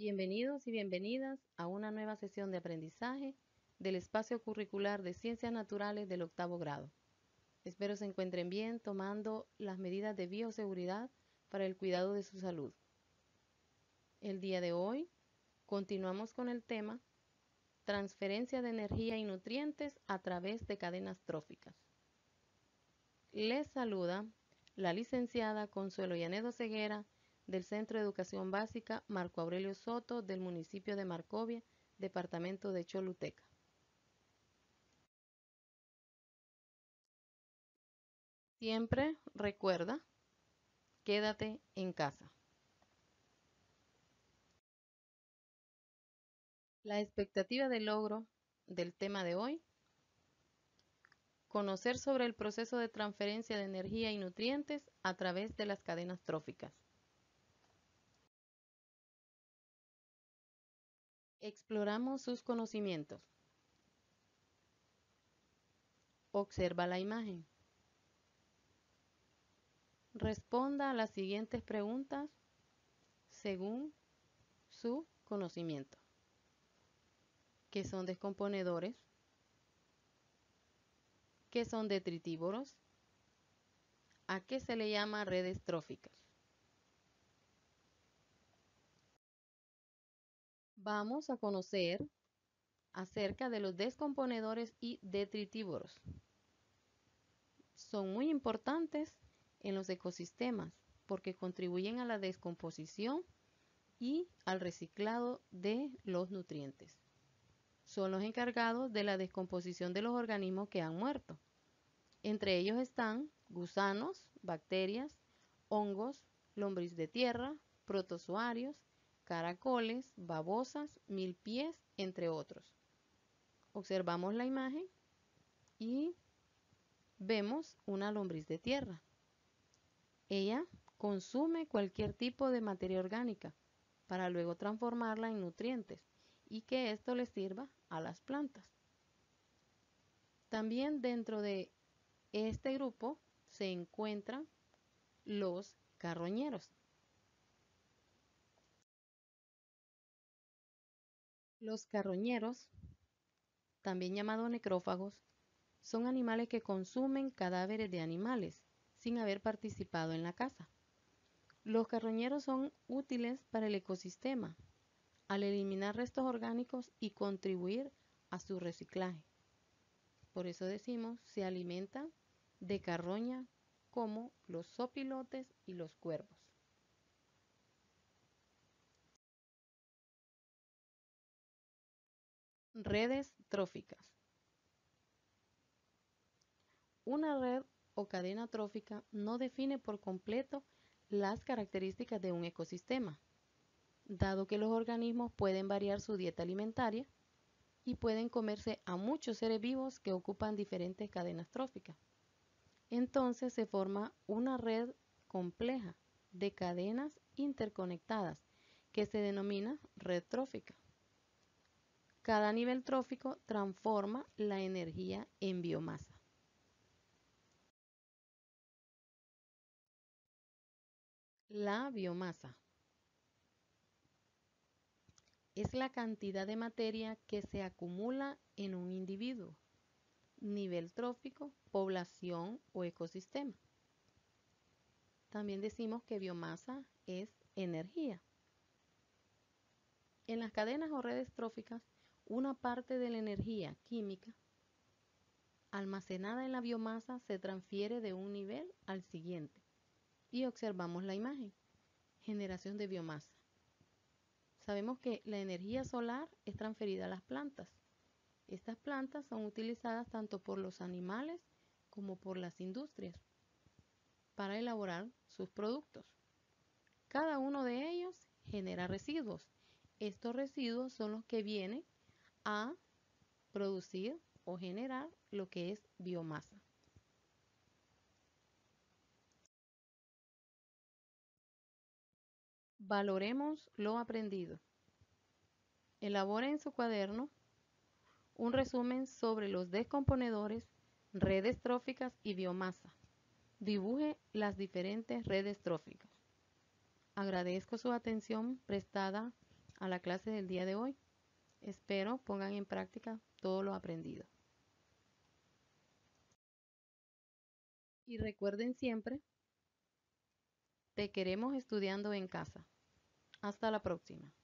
Bienvenidos y bienvenidas a una nueva sesión de aprendizaje del espacio curricular de Ciencias Naturales del octavo grado. Espero se encuentren bien tomando las medidas de bioseguridad para el cuidado de su salud. El día de hoy continuamos con el tema transferencia de energía y nutrientes a través de cadenas tróficas. Les saluda la licenciada Consuelo Llanedo Ceguera del Centro de Educación Básica Marco Aurelio Soto del municipio de Marcovia, departamento de Choluteca. Siempre recuerda, quédate en casa. La expectativa de logro del tema de hoy: conocer sobre el proceso de transferencia de energía y nutrientes a través de las cadenas tróficas. Exploramos sus conocimientos. Observa la imagen. Responda a las siguientes preguntas según su conocimiento. ¿Qué son descomponedores? ¿Qué son detritívoros? ¿A qué se le llama redes tróficas? Vamos a conocer acerca de los descomponedores y detritívoros. Son muy importantes en los ecosistemas porque contribuyen a la descomposición y al reciclado de los nutrientes. Son los encargados de la descomposición de los organismos que han muerto. Entre ellos están gusanos, bacterias, hongos, lombriz de tierra, protozoarios, caracoles, babosas, milpies, entre otros. Observamos la imagen y vemos una lombriz de tierra. Ella consume cualquier tipo de materia orgánica para luego transformarla en nutrientes y que esto les sirva a las plantas. También dentro de este grupo se encuentran los carroñeros. Los carroñeros, también llamados necrófagos, son animales que consumen cadáveres de animales sin haber participado en la caza. Los carroñeros son útiles para el ecosistema al eliminar restos orgánicos y contribuir a su reciclaje. Por eso decimos, se alimentan de carroña como los zopilotes y los cuervos. Redes tróficas. Una red o cadena trófica no define por completo las características de un ecosistema, dado que los organismos pueden variar su dieta alimentaria y pueden comerse a muchos seres vivos que ocupan diferentes cadenas tróficas. Entonces se forma una red compleja de cadenas interconectadas que se denomina red trófica. Cada nivel trófico transforma la energía en biomasa. La biomasa es la cantidad de materia que se acumula en un individuo, nivel trófico, población o ecosistema. También decimos que biomasa es energía. En las cadenas o redes tróficas, una parte de la energía química almacenada en la biomasa se transfiere de un nivel al siguiente. Y observamos la imagen. Generación de biomasa. Sabemos que la energía solar es transferida a las plantas. Estas plantas son utilizadas tanto por los animales como por las industrias para elaborar sus productos. Cada uno de ellos genera residuos. Estos residuos son los que vienen a producir o generar lo que es biomasa. Valoremos lo aprendido. Elabore en su cuaderno un resumen sobre los descomponedores, redes tróficas y biomasa. Dibuje las diferentes redes tróficas. Agradezco su atención prestada a la clase del día de hoy. Espero pongan en práctica todo lo aprendido. Y recuerden siempre, te queremos estudiando en casa. Hasta la próxima.